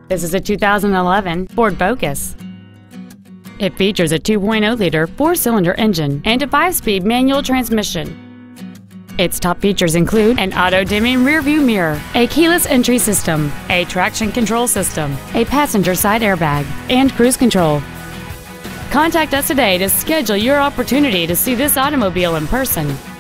This is a 2011 Ford Focus. It features a 2.0-liter four-cylinder engine and a 5-speed manual transmission. Its top features include an auto-dimming rearview mirror, a keyless entry system, a traction control system, a passenger side airbag, and cruise control. Contact us today to schedule your opportunity to see this automobile in person.